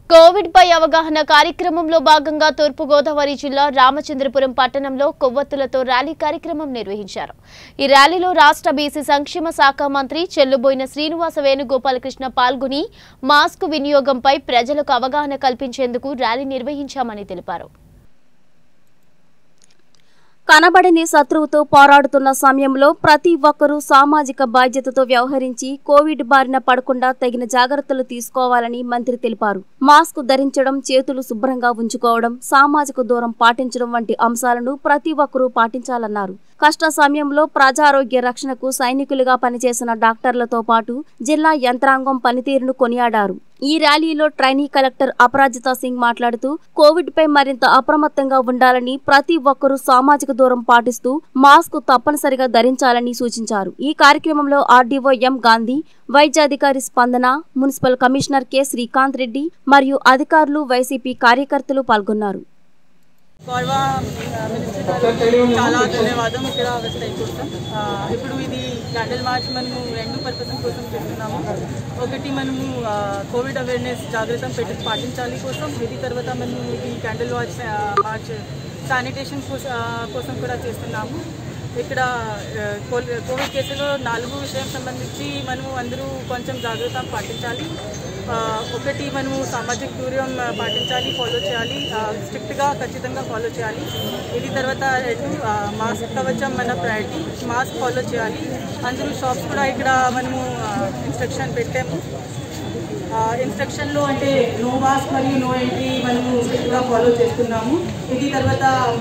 Covid పై అవగాహన కార్యక్రమంలో భాగంగా తూర్పు గోదావరి జిల్లా రామచంద్రపురం పట్టణంలో కొవ్వొత్తులతో ర్యాలీ కార్యక్రమం నిర్వహించారు। ఈ ర్యాలీలో రాష్ట్ర బీసీ సంక్షేమ శాఖ మంత్రి చెల్లుబోయిన శ్రీనివాస వేణుగోపాలకృష్ణ పాల్గొని మాస్క్ వినియోగంపై ప్రజలకు అవగాహన కల్పించేందుకు ర్యాలీ నిర్వహించామని తెలిపారు। కనబడని శత్రువుతో పోరాడుతున్న సమయంలో ప్రతి ఒక్కరూ సామాజిక బాధ్యతతో వ్యవహరించి కోవిడ్ బారిన పడకుండా తగిన జాగ్రత్తలు తీసుకోవాలని మంత్రి తెలిపారు। మాస్క్ ధరించడం, చేతులు శుభ్రంగా ఉంచుకోవడం, సామాజిక దూరం పాటించడం వంటి అంశాలను ప్రతి ఒక్కరూ పాటించాలన్నారు। కష్ట సమయంలో ప్రజారోగ్య రక్షణకు సైనికులుగా పనిచేసిన డాక్టర్లతో పాటు జిల్లా యంత్రాంగం పనితీరును కొనియాడారు। ఈ ర్యాలీలో ట్రైనీ కలెక్టర్ అపరాజిత సింగ్ మాట్లాడుతూ కోవిడ్ పై మరింత అప్రమత్తంగా ఉండాలని, ప్రతి ఒక్కరూ సామాజిక దూరం పాటిస్తూ మాస్క్ తప్పనిసరిగా ధరించాలని సూచించారు। ఈ కార్యక్రమంలో ఆర్డీఓ ఎం గాంధీ, వైద్యాధికారి స్పందన, municipal commissioner K Srikanth Reddy మరియు అధికారులు, వైసీపీ కార్యకర్తలు పాల్గొన్నారు। గౌరవ మినిస్టర్ గారు చాలా ధన్యవాదం ఇక్కడ వస్తాయి కోసం। ఇప్పుడు ఇది క్యాండిల్ మార్చ్ మనము రెండు పర్పస్ కోసం చేస్తున్నాము। ఒకటి మనము కోవిడ్ అవేర్నెస్ జాగ్రత్త పాటించాలి కోసం, ఇది తర్వాత మనము ఇది క్యాండిల్ మార్చ్ శానిటేషన్ కోసం కూడా చేస్తున్నాము। ఇక్కడ కోవిడ్ కేసులో 4 విషయం సంబంధించి మనము అందరూ కొంచెం జాగ్రత్త పాటించాలి। ఒకటి మనము సామాజిక దూరం పాటించాలి, ఫాలో చేయాలి, స్ట్రిక్ట్గా ఖచ్చితంగా ఫాలో చేయాలి। ఇది తర్వాత మాస్క్ కవచం మన ప్రయారిటీ, మాస్క్ ఫాలో చేయాలి। అందరూ షాప్స్ కూడా ఇక్కడ మనము ఇన్స్ట్రక్షన్ పెట్టాము। ఇన్స్ట్రక్షన్లో అంటే నో మాస్క్ మరియు నో ఎంట్రీ మనము స్ట్రిక్ట్గా ఫాలో చేస్తున్నాము। ఇది తర్వాత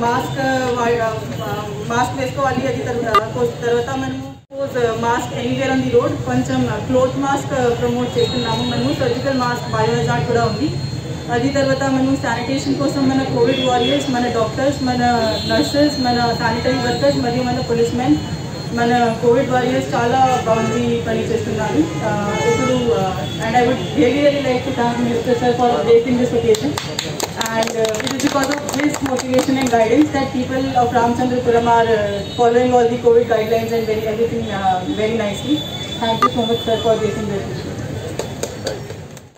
మాస్క్ వేసుకోవాలి। అది తర్వాత మనము mask anywhere on the road కొంచెం క్లోత్ మాస్క్ ప్రమోట్ చేస్తున్నాము। మనము సర్జికల్ మాస్క్ బయోహజార్డ్ కూడా ఉంది। అది తర్వాత మనము శానిటేషన్ కోసం మన కోవిడ్ వారియర్స్, మన డాక్టర్స్, మన నర్సెస్, మన శానిటరీ వర్కర్స్ మరియు మన పోలీస్ మెన్, మన కోవిడ్ వారియర్స్ చాలా బాగుంది పని చేస్తున్నారు ఇప్పుడు। And I would really like to thank minister sir for breaking this occasion, and it is because of his motivation and guidance that people of Ramachandrapuram are following all the COVID guidelines and everything very nicely. Thank you so much, sir, for breaking this issue.